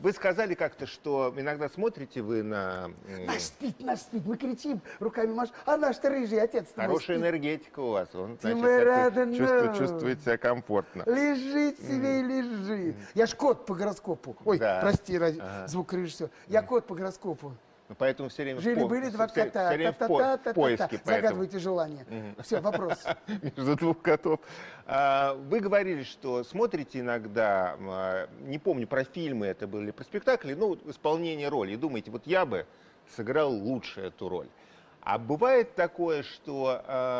Вы сказали как-то, что иногда смотрите вы на... Наш спит, мы кричим, руками машем, а наш-то рыжий отец. Хорошая энергетика у вас, он, значит, чувствует себя комфортно. Лежит себе и лежит. Я ж кот по гороскопу. Ой, Да. прости, звукорежиссер. Я кот по гороскопу. Поэтому все время Жили-были два кота. все время в поиске. Загадывайте желание. Все, вопрос. Между двух котов. Вы говорили, что смотрите иногда, не помню, про фильмы это были, про спектакли, ну, исполнение роли. И думаете, вот я бы сыграл лучше эту роль. А бывает такое, что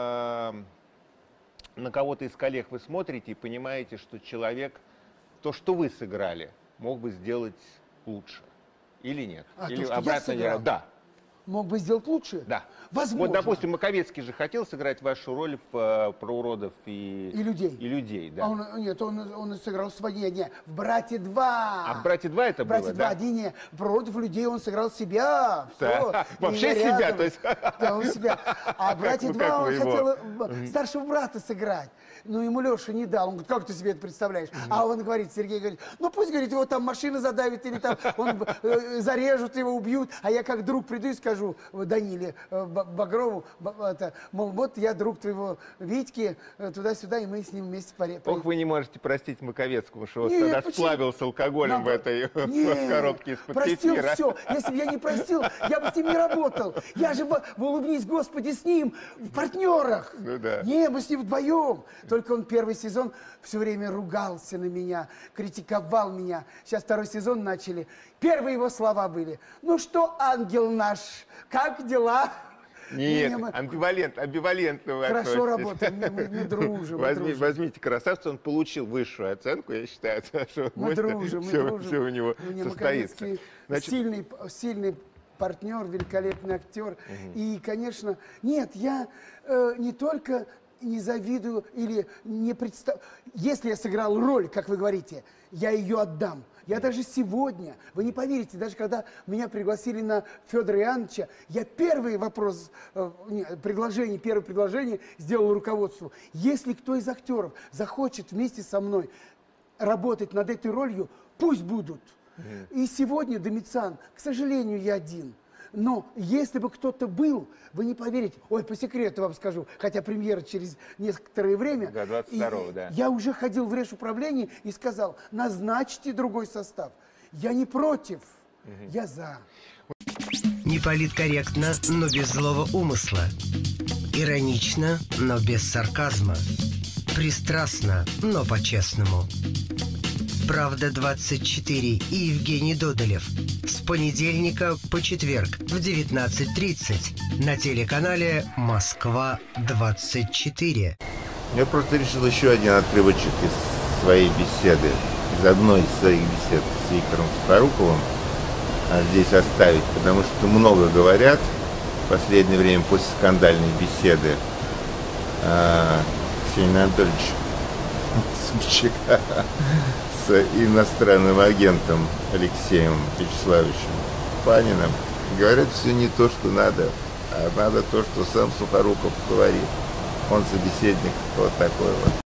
на кого-то из коллег вы смотрите и понимаете, что человек, то, что вы сыграли, мог бы сделать лучше. Или нет? Или то, обратно говоря, да. Мог бы сделать лучше? Да. Возможно. Вот, допустим, Маковецкий же хотел сыграть вашу роль про уродов и людей. Да. Нет, он сыграл свои, не, в «Брате 2». А в «Брате 2» это в «Брате было, 2», да? не, про уродов людей он сыграл себя. Да. Вообще себя, то есть? Да, он себя. А в «Брате 2» он хотел старшего брата сыграть. Ну, ему Леша не дал. Он говорит, как ты себе это представляешь? А он говорит, Сергей говорит, ну, пусть, говорит, его там машина задавит, или там зарежут его, убьют. А я как друг приду и скажу Даниле Багрову, мол, вот я друг твоего Витьки, туда-сюда, и мы с ним вместе поедем. Ох, вы не можете простить Маковецкому, что он тогда сплавился алкоголем в этой коробке из-под кефира. Простил все. Если бы я не простил, я бы с ним не работал. Я же, улыбнись, Господи, с ним в партнерах. Ну да. Не, мы с ним вдвоем. Только он первый сезон все время ругался на меня, критиковал меня. Сейчас второй сезон начали. Первые его слова были: ну что, ангел наш, как дела? Нет, амбивалентно вы хорошо относитесь. работаем, мы дружим. Возьмите «Красавца», он получил высшую оценку, я считаю, что мы дружим. все у него состоится. Сильный партнер, великолепный актер. И, конечно, нет, я не только не завидую или не представляю. Если я сыграл роль, как вы говорите, я ее отдам. Я даже сегодня, вы не поверите, даже когда меня пригласили на Федора Иоанновича, я первое предложение сделал руководству. Если кто из актеров захочет вместе со мной работать над этой ролью, пусть будут. И сегодня Домициан, к сожалению, я один. Но если бы кто-то был, вы не поверите. Ой, по секрету вам скажу, хотя премьера через некоторое время. Да, 22-го, да. Я уже ходил в режуправление и сказал, назначьте другой состав. Я не против, я за. Не политкорректно, но без злого умысла. Иронично, но без сарказма. Пристрастно, но по-честному. «Правда-24» и Евгений Додолев. С понедельника по четверг в 19:30 на телеканале «Москва-24». Я просто решил еще один отрывочек из своей беседы, из одной из своих бесед с Виктором Сухоруковым здесь оставить, потому что много говорят в последнее время после скандальной беседы Ксении Анатольевича Собчака с иностранным агентом Алексеем Вячеславовичем Паниным. Говорят, все не то, что надо, а надо то, что сам Сухоруков говорит. Он собеседник вот такой вот.